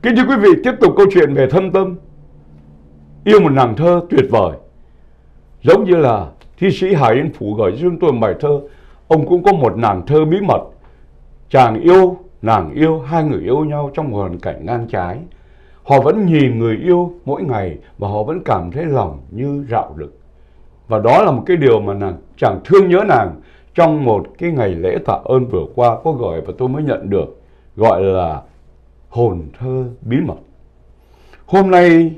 Kính thưa quý vị, tiếp tục câu chuyện về thâm tâm. Yêu một nàng thơ tuyệt vời. Giống như là thi sĩ Hà Yên Phủ gửi cho chúng tôi một bài thơ. Ông cũng có một nàng thơ bí mật. Chàng yêu, nàng yêu, hai người yêu nhau trong một hoàn cảnh ngang trái. Họ vẫn nhìn người yêu mỗi ngày và họ vẫn cảm thấy lòng như rạo rực. Và đó là một cái điều mà chàng thương nhớ nàng trong một cái ngày lễ tạ ơn vừa qua có gửi và tôi mới nhận được, gọi là hồn thơ bí mật. Hôm nay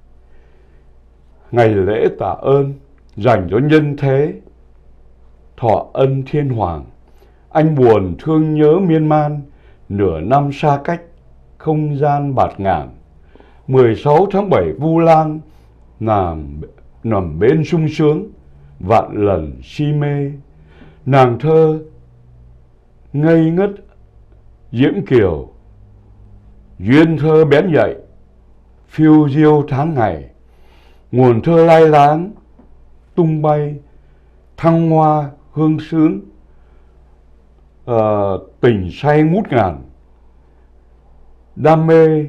ngày lễ tạ ơn dành cho nhân thế thọ ân thiên hoàng. Anh buồn thương nhớ miên man, nửa năm xa cách, không gian bạt ngàn. 16 tháng 7 Vu Lan nằm bên sung sướng, vạn lần si mê. Nàng thơ ngây ngất diễm kiều, duyên thơ bén nhạy, phiêu diêu tháng ngày. Nguồn thơ lai láng, tung bay, thăng hoa hương sướng, tình say ngút ngàn. Đam mê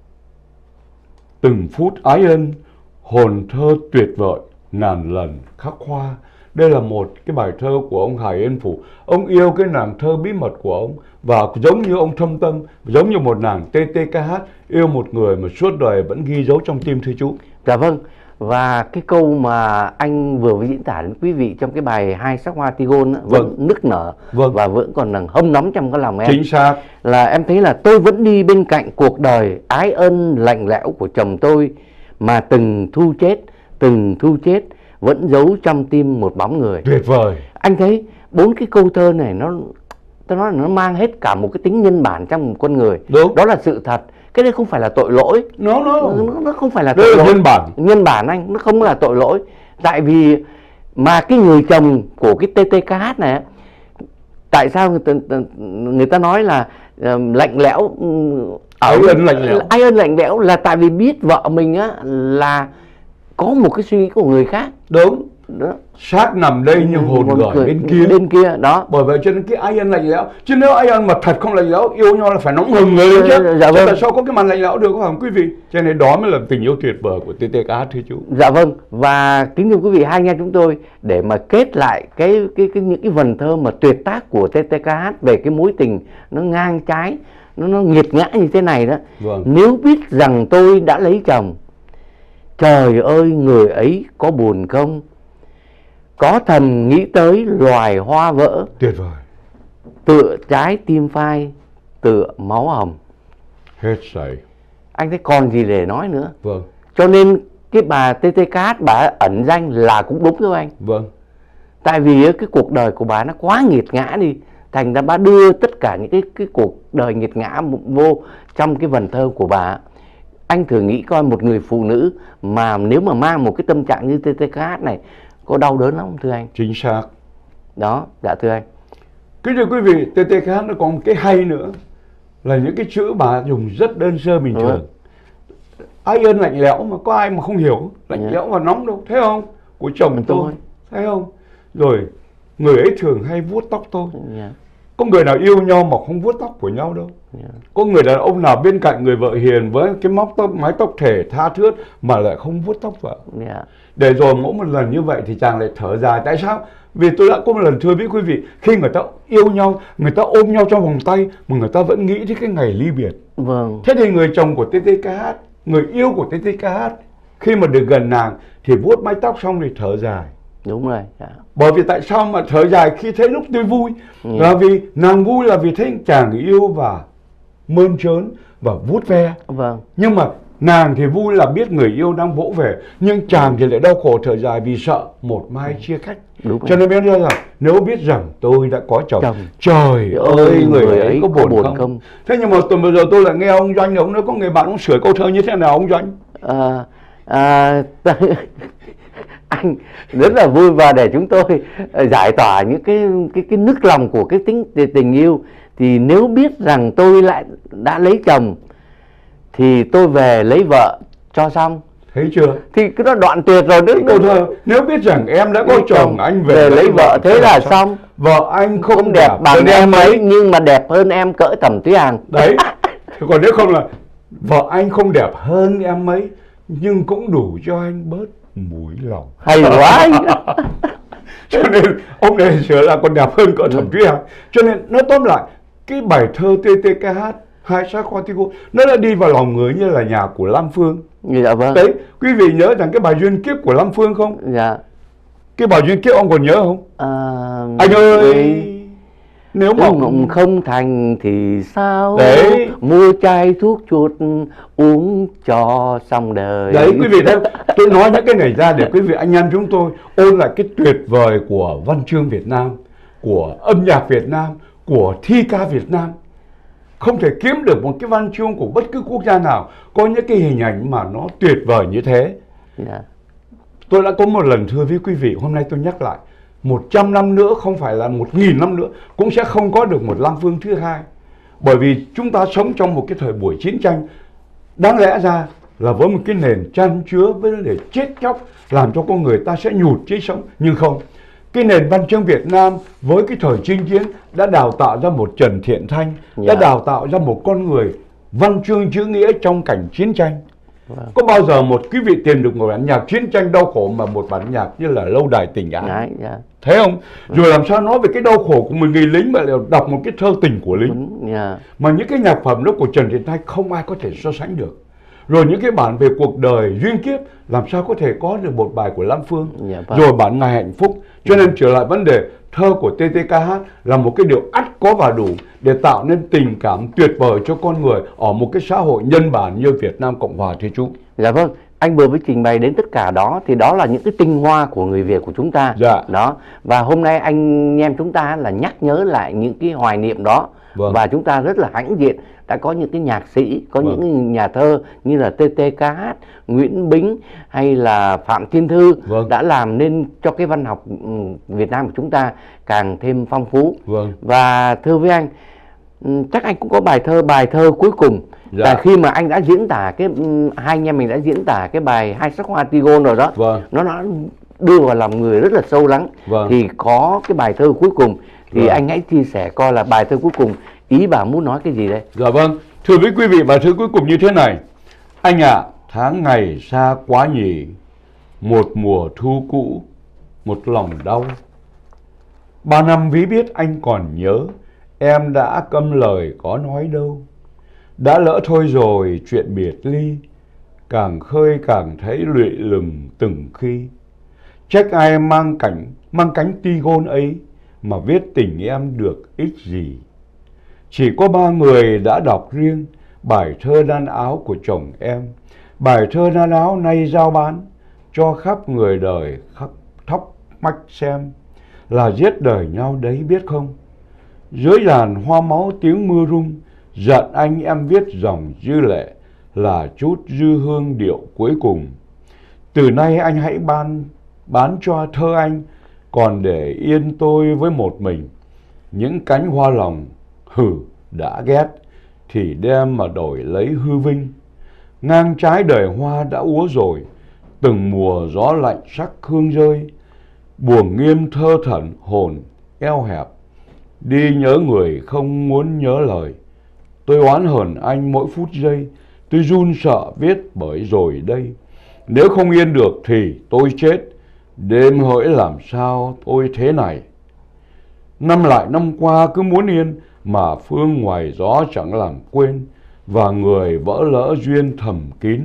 từng phút ái ân, hồn thơ tuyệt vời ngàn lần khắc hoa. Đây là một cái bài thơ của ông Hà Yên Phủ. Ông yêu cái nàng thơ bí mật của ông, và giống như ông thâm tâm, giống như một nàng TTKH yêu một người mà suốt đời vẫn ghi dấu trong tim thưa chú. Dạ vâng. Và cái câu mà anh vừa mới diễn tả đến quý vị trong cái bài Hai sắc hoa Tigon vẫn nức nở và vẫn còn đang hâm nóng trong cái lòng em. Chính xác. Là em thấy là tôi vẫn đi bên cạnh cuộc đời ái ân lạnh lẽo của chồng tôi, mà từng thu chết vẫn giấu trong tim một bóng người. Tuyệt vời. Anh thấy 4 cái câu thơ này tôi nói là nó mang hết cả một cái tính nhân bản trong một con người. Đúng. Đó là sự thật. Cái đây không phải là tội lỗi. Nó không phải là tội lỗi. Nhân bản anh, nó không là tội lỗi. Tại vì mà cái người chồng của cái TTKH này, tại sao người ta nói là lạnh lẽo, ái ân lạnh lẽo là tại vì biết vợ mình á là có một cái suy nghĩ của người khác. Đúng đó. Xác nằm đây nhưng hồn gửi bên kia đó. Bởi vậy cho nên cái ái ân lạnh lẽo. Chứ nếu ái ân mà thật không lạnh lẽo, yêu nhau là phải nóng hừng người lên chứ. Dạ vâng. Tại sao có cái màn lạnh lẽo được không quý vị? Cho nên đó mới là tình yêu tuyệt vời của TTKH thưa chú. Dạ vâng. Và kính thưa quý vị, hai anh em chúng tôi để mà kết lại những cái vần thơ mà tuyệt tác của TTKH về cái mối tình nó ngang trái, nó nghiệt ngã như thế này đó. Vâng. Nếu biết rằng tôi đã lấy chồng, trời ơi người ấy có buồn không? Có thần nghĩ tới loài hoa vỡ, tuyệt vời, tựa trái tim phai, tựa máu hồng. Hết sảy. Anh thấy còn gì để nói nữa. Vâng. Cho nên cái bà TTKH bà ẩn danh là cũng đúng thôi anh. Vâng. Tại vì cái cuộc đời của bà nó quá nghiệt ngã đi, thành ra bà đưa tất cả những cái cuộc đời nghiệt ngã vô trong cái vần thơ của bà. Anh thử nghĩ coi, một người phụ nữ mà nếu mà mang một cái tâm trạng như TTKH này có đau đớn lắm không thưa anh? Chính xác. Đó, dạ thưa anh. Kính thưa quý vị, TTKH nó còn một cái hay nữa là những cái chữ bà dùng rất đơn sơ bình thường. Ái ân lạnh lẽo mà có ai mà không hiểu lạnh lẽo và nóng đâu, thấy không? Của chồng tôi, thấy không? Rồi người ấy thường hay vuốt tóc tôi. Có người nào yêu nhau mà không vuốt tóc của nhau đâu. Có người đàn ông nào bên cạnh người vợ hiền với cái mái tóc thể tha thướt mà lại không vuốt tóc vợ. Để rồi mỗi một lần như vậy thì chàng lại thở dài. Tại sao? Vì tôi đã có một lần thưa với quý vị, khi người ta yêu nhau, người ta ôm nhau trong vòng tay mà người ta vẫn nghĩ đến cái ngày ly biệt. Vâng. Thế thì người chồng của TTKH, người yêu của TTKH, khi mà được gần nàng thì vuốt mái tóc xong thì thở dài. Đúng rồi. Bởi vì tại sao mà thở dài khi thấy lúc tôi vui? Là vì nàng vui là vì thấy chàng yêu và mơn trớn và vuốt ve. Vâng. Nhưng mà nàng thì vui là biết người yêu đang vỗ về, nhưng chàng thì lại đau khổ thở dài vì sợ một mai chia cách. Cho nên biết rằng nếu biết rằng tôi đã có chồng, trời ơi người ấy có buồn không? Thế nhưng mà tuần vừa rồi tôi lại nghe ông Doanh, ông nói có người bạn ông sửa câu thơ như thế nào ông Doanh? Anh rất là vui và để chúng tôi giải tỏa những cái nức lòng của cái tình yêu. Thì nếu biết rằng tôi lại đã lấy chồng thì tôi về lấy vợ cho xong. Thấy chưa? Thì cái đó đoạn tuyệt rồi. Câu thơ, nếu biết rằng em đã có chồng, anh về lấy vợ thế là xong. Vợ anh không đẹp bằng em ấy nhưng mà đẹp hơn em cỡ tầm Thúy Hằng. Đấy. Còn nếu không là Vợ anh không đẹp hơn em mấy, nhưng cũng đủ cho anh bớt mũi lòng. Hay quá anh. Cho nên ông này sửa là còn đẹp hơn cỡ Thẩm Thúy Hằng. Cho nên nói tóm lại, cái bài thơ TTKH Hai Xác Hoa Tigon nó đã đi vào lòng người như là nhạc của Lam Phương. Dạ vâng. Đấy, quý vị nhớ rằng cái bài Duyên Kiếp của Lam Phương không? Dạ. Cái bài Duyên Kiếp ông còn nhớ không? Anh ơi, nếu mà mộng không thành thì sao? Đấy. Mua chai thuốc chuột uống cho xong đời. Đấy, quý vị thấy, tôi nói những cái này ra để quý vị anh em chúng tôi ôn lại cái tuyệt vời của văn chương Việt Nam, của âm nhạc Việt Nam, của thi ca Việt Nam. Không thể kiếm được một cái văn chương của bất cứ quốc gia nào có những cái hình ảnh mà nó tuyệt vời như thế. Dạ. Tôi đã có một lần thưa với quý vị, hôm nay tôi nhắc lại, 100 năm nữa, không phải là 1000 năm nữa, cũng sẽ không có được một Lam Phương thứ hai. Bởi vì chúng ta sống trong một cái thời buổi chiến tranh, đáng lẽ ra là với một cái nền chan chứa với vấn đề chết chóc, làm cho con người ta sẽ nhụt chí sống. Nhưng không, cái nền văn chương Việt Nam với cái thời chinh chiến đã đào tạo ra một Trần Thiện Thanh, đã đào tạo ra một con người văn chương chữ nghĩa trong cảnh chiến tranh. Có bao giờ một quý vị tìm được một bản nhạc chiến tranh đau khổ mà một bản nhạc như là Lâu Đài Tình Ái? Thấy không? Rồi làm sao nói về cái đau khổ của một người lính mà lại đọc một cái thơ tình của lính. Mà những cái nhạc phẩm đó của Trần Thiện Thanh không ai có thể so sánh được. Rồi những cái bản về cuộc đời duyên kiếp làm sao có thể có được một bài của Lam Phương. Rồi bản Ngày Hạnh Phúc. Cho nên trở lại vấn đề, thơ của TTKH là một cái điều ắt có và đủ để tạo nên tình cảm tuyệt vời cho con người ở một cái xã hội nhân bản như Việt Nam Cộng Hòa thưa chú. Dạ vâng, anh vừa mới trình bày đến tất cả đó thì đó là những cái tinh hoa của người Việt của chúng ta. Dạ. Đó. Và hôm nay anh em chúng ta là nhắc nhớ lại những cái hoài niệm đó. Vâng. Và chúng ta rất là hãnh diện đã có những cái nhạc sĩ, có những cái nhà thơ như là TTKH, Nguyễn Bính hay là Phạm Thiên Thư đã làm nên cho cái văn học Việt Nam của chúng ta càng thêm phong phú. Và thưa với anh, chắc anh cũng có bài thơ cuối cùng. Là khi mà anh đã diễn tả cái hai anh em mình đã diễn tả cái bài Hai Sắc Hoa Tigon rồi đó, nó đưa vào lòng người rất là sâu lắng. Thì có cái bài thơ cuối cùng thì anh hãy chia sẻ coi là bài thơ cuối cùng ý bà muốn nói cái gì đây? Dạ vâng, thưa với quý vị, bài thơ cuối cùng như thế này. Anh ạ, tháng ngày xa quá nhỉ, một mùa thu cũ, một lòng đau. 3 năm ví biết anh còn nhớ, em đã câm lời có nói đâu. Đã lỡ thôi rồi chuyện biệt ly, càng khơi càng thấy lụy lừng từng khi. Trách ai mang cánh tigon ấy mà viết tình em được ích gì. Chỉ có 3 người đã đọc riêng bài thơ đan áo của chồng em. Bài thơ đan áo nay giao bán cho khắp người đời khắp thóc mách xem. Là giết đời nhau đấy biết không? Dưới làn hoa máu tiếng mưa rung, giận anh em viết dòng dư lệ, là chút dư hương điệu cuối cùng. Từ nay anh hãy bán cho thơ anh, còn để yên tôi với một mình. Những cánh hoa lòng đã ghét thì đem mà đổi lấy hư vinh. Ngang trái đời hoa đã úa rồi, từng mùa gió lạnh sắc hương rơi. Buồn nghiêm thơ thẩn hồn eo hẹp, đi nhớ người không muốn nhớ lời. Tôi oán hờn anh mỗi phút giây, tôi run sợ viết bởi rồi đây. Nếu không yên được thì tôi chết, đêm hỡi làm sao tôi thế này. Năm lại năm qua cứ muốn yên, mà phương ngoài gió chẳng làm quên, và người vỡ lỡ duyên thầm kín.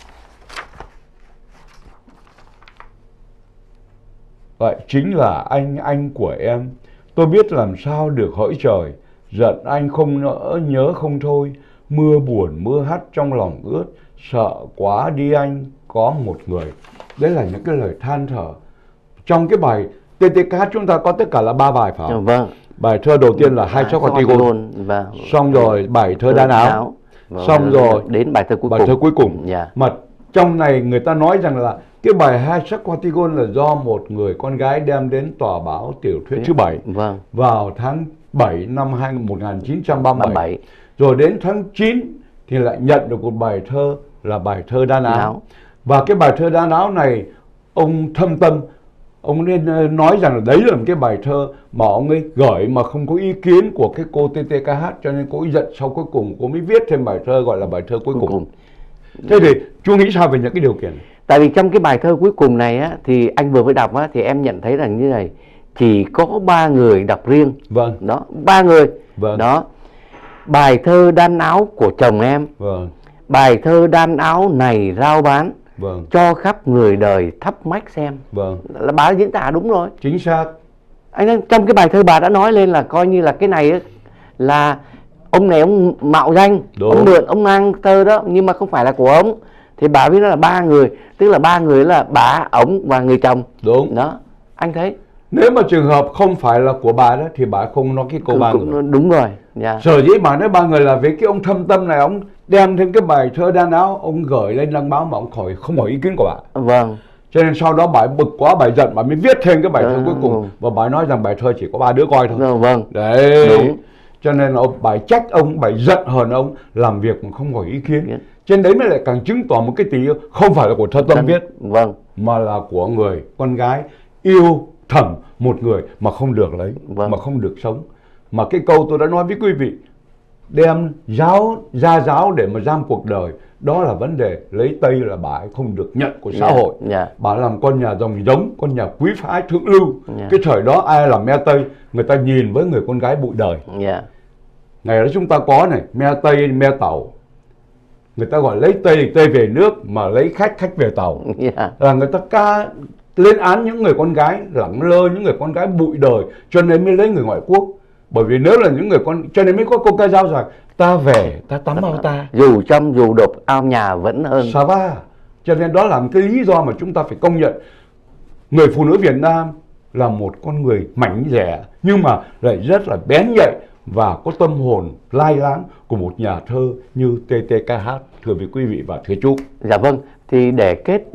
Vậy chính là anh của em. Tôi biết làm sao được hỡi trời, giận anh không nỡ nhớ không thôi. Mưa buồn mưa hắt trong lòng ướt, sợ quá đi anh có một người. Đấy là những cái lời than thở. Trong cái bài TTKH chúng ta có tất cả là 3 bài phải không? Vâng. Bài thơ đầu tiên là Hai Sắc Hoa Tigon. Xong rồi bài thơ đan áo. Xong rồi đến bài thơ cuối cùng. Mà trong này người ta nói rằng là cái bài Hai Sắc Hoa Tigon là do một người con gái đem đến tòa báo Tiểu thuyết thứ 7 vào tháng 7 năm 1937. Rồi đến tháng 9 thì lại nhận được một bài thơ là bài thơ đan áo. Và cái bài thơ đan áo này ông thâm tâm, Ông nên nói rằng là đấy là một cái bài thơ mà ông ấy gửi mà không có ý kiến của cái cô TTKH, cho nên cô ấy giận, sau cuối cùng cô mới viết thêm bài thơ gọi là bài thơ cuối cùng. Thế thì chú nghĩ sao về những cái điều kiện này? Tại vì trong cái bài thơ cuối cùng này á, thì anh vừa mới đọc á, thì em nhận thấy rằng như này, chỉ có 3 người đọc riêng. Vâng. Đó, 3 người. Vâng. Đó. Bài thơ đan áo của chồng em. Vâng. Bài thơ đan áo này rao bán. Vâng. Cho khắp người đời thắp mách xem. Vâng. Là bà đã diễn tả đúng rồi. Chính xác. Anh trong cái bài thơ bà đã nói lên là coi như là cái này ấy, là ông này ông mạo danh, Đúng. ông mượn, ông mang thơ đó nhưng mà không phải là của ông. Thì bà biết nó là 3 người, tức là 3 người là bà, ổng và người chồng. Đúng. Đó, anh thấy. Nếu mà trường hợp không phải là của bà đó thì bà không nói cái câu 3 người. Đúng rồi. Yeah. Sở dĩ bà nói 3 người là vì cái ông thâm tâm này, ông đem thêm cái bài thơ đan áo, ông gửi lên đăng báo mà ông không hỏi ý kiến của bà. Vâng. Cho nên sau đó bà bực quá, bà giận, bà mới viết thêm cái bài thơ cuối cùng. Và bà nói rằng bài thơ chỉ có 3 đứa coi thôi. Vâng. Đấy. Đúng. Cho nên là bà trách ông, bà giận hờn ông, làm việc mà không hỏi ý kiến. Trên đấy mới lại càng chứng tỏ một cái tình yêu không phải là của thơ tâm viết. Vâng. Mà là của người con gái yêu thầm một người mà không được lấy. Vâng. Mà không được sống. Mà cái câu tôi đã nói với quý vị, đem ra giáo để mà giam cuộc đời, đó là vấn đề lấy Tây là bà ấy không được nhận của xã hội. Bà làm con nhà dòng giống, con nhà quý phái thượng lưu. Cái thời đó ai làm me Tây, người ta nhìn với người con gái bụi đời. Ngày đó chúng ta có này, me Tây, me Tàu. Người ta gọi lấy Tây, Tây về nước, mà lấy khách, khách về Tàu. Là người ta lên án những người con gái lẳng lơ, những người con gái bụi đời, cho nên mới lấy người ngoại quốc. Bởi vì nếu là những người con, cho nên mới có câu ca dao rằng ta về ta tắm ao ta, dù trong dù độc ao nhà vẫn hơn xa va. Cho nên đó là một cái lý do mà chúng ta phải công nhận người phụ nữ Việt Nam là một con người mảnh dẻ, nhưng mà lại rất là bén nhạy và có tâm hồn lai láng của một nhà thơ như TTKH. Thưa quý vị và thưa chú. Dạ vâng. Thì để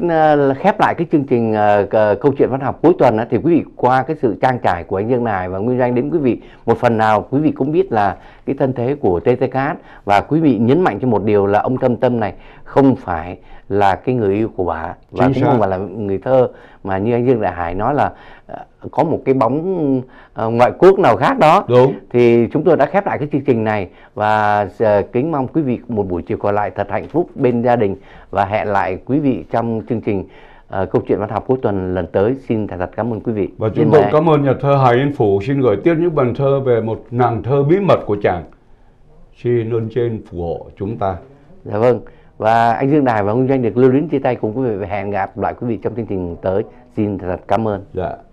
khép lại cái chương trình câu chuyện văn học cuối tuần thì quý vị qua cái sự trang trải của anh Dương Nải và Nguyên Doanh đến quý vị một phần nào quý vị cũng biết là cái thân thế của TTKH, và quý vị nhấn mạnh cho một điều là ông Thâm Tâm này không phải là cái người yêu của bà, và cũng không phải là người thơ mà như anh Dương Đại Hải nói là có một cái bóng ngoại quốc nào khác đó. Đúng. Thì chúng tôi đã khép lại cái chương trình này và kính mong quý vị một buổi chiều còn lại thật hạnh phúc bên gia đình, và hẹn lại quý vị trong chương trình câu chuyện văn học cuối tuần lần tới. Xin thật cảm ơn quý vị. Và chúng tôi cảm ơn nhà thơ Hà Yên Phủ xin gửi tiếp những bài thơ về một nàng thơ bí mật của chàng. Xin ơn trên phù hộ chúng ta. Dạ vâng. Và anh Dương Đài và Nguyên Doanh được lưu luyến chia tay cùng quý vị và hẹn gặp lại quý vị trong chương trình tới. Xin thật cảm ơn. Dạ.